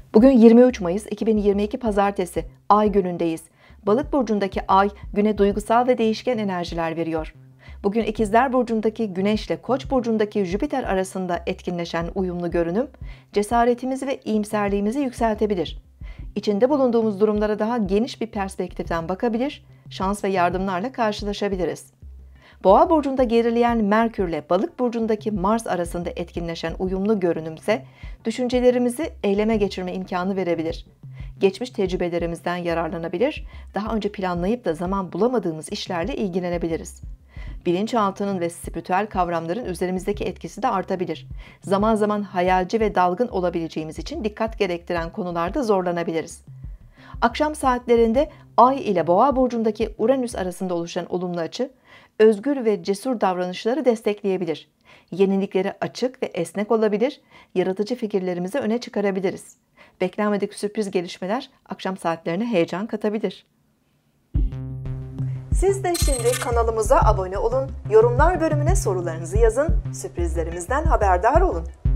Bugün 23 Mayıs 2022 Pazartesi, Ay günündeyiz. Balık burcundaki Ay, güne duygusal ve değişken enerjiler veriyor. Bugün İkizler Burcu'ndaki Güneş ile Koç burcundaki Jüpiter arasında etkinleşen uyumlu görünüm, cesaretimizi ve iyimserliğimizi yükseltebilir. İçinde bulunduğumuz durumlara daha geniş bir perspektiften bakabilir, şans ve yardımlarla karşılaşabiliriz. Boğa burcunda gerileyen Merkür ile Balık burcundaki Mars arasında etkinleşen uyumlu görünümse, düşüncelerimizi eyleme geçirme imkanı verebilir. Geçmiş tecrübelerimizden yararlanabilir, daha önce planlayıp da zaman bulamadığımız işlerle ilgilenebiliriz. Bilinçaltının ve spiritüel kavramların üzerimizdeki etkisi de artabilir. Zaman zaman hayalci ve dalgın olabileceğimiz için dikkat gerektiren konularda zorlanabiliriz. Akşam saatlerinde Ay ile Boğa burcundaki Uranüs arasında oluşan olumlu açı, özgür ve cesur davranışları destekleyebilir. Yeniliklere açık ve esnek olabilir, yaratıcı fikirlerimizi öne çıkarabiliriz. Beklenmedik sürpriz gelişmeler akşam saatlerine heyecan katabilir. Siz de şimdi kanalımıza abone olun, yorumlar bölümüne sorularınızı yazın, sürprizlerimizden haberdar olun.